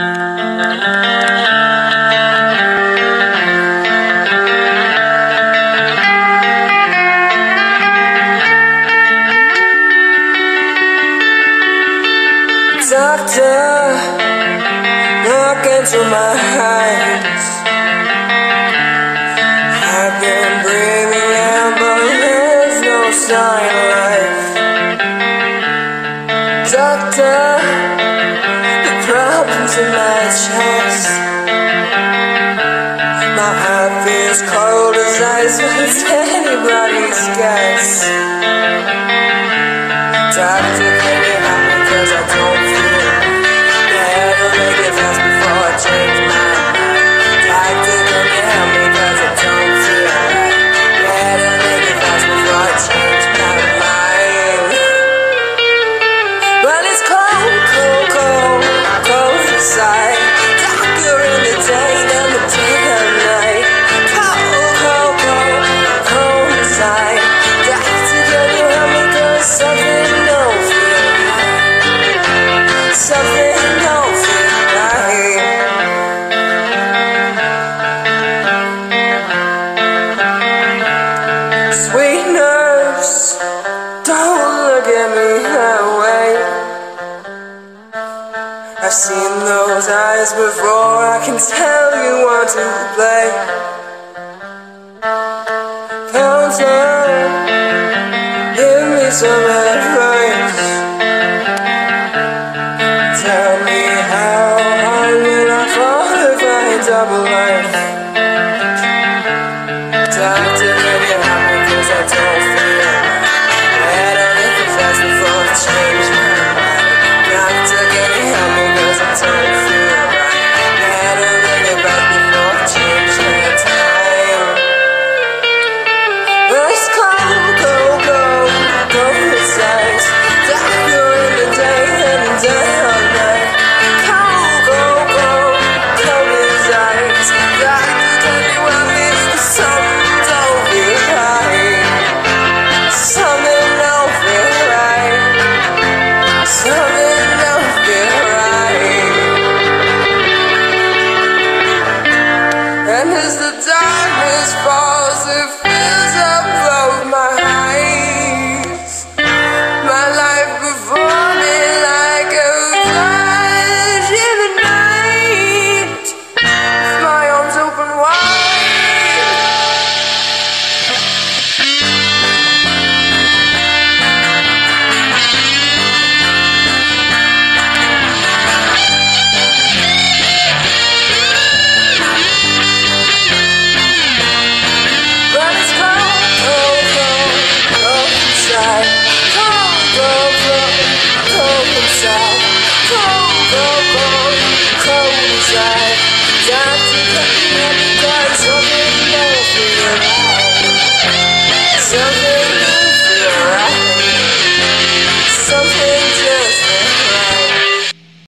Doctor, look into my eyes. I've been breathing out, but there's no sign of life. Doctor, the problem's in my chest. My heart feels cold as ice, but it's anybody's guess. Doctor, can you help me, 'cause I don't feel better, make it fast before I change my mind. Doctor, can you help me, 'cause I don't feel right. Better make it fast before I change my mind. Well, it's cold, cold, cold, cold inside. Darker in the day than the day at night. Cold, cold, cold, cold inside. Doctor, can you help me, 'cause something don't feel right. Something don't feel right. Sweet nurse, don't look at me that way. I've seen those eyes before, I can tell you want to play. Counselor, give me some advice. Tell me how hard will I fall if I double life. Doctor, can you help me, 'cause I don't feel right. Better make it fast before I change my mind. Doctor, can you help me, 'cause I don't feel right. Better make it fast before I change my time. Well, it's cold, cold, cold, cold inside. Darker in the day than the day at night. Cold, cold, cold, cold inside. Doctor, can you help me, 'cause something don't feel right. Something don't feel right. Something don't feel right. And as the darkness falls, it fills up both my eyes. My life before me like a flash in the night. My arms open wide. But it's cold, cold, cold, cold inside. Cold, cold, cold, cold inside. Cold, cold, cold, cold inside. Doctor,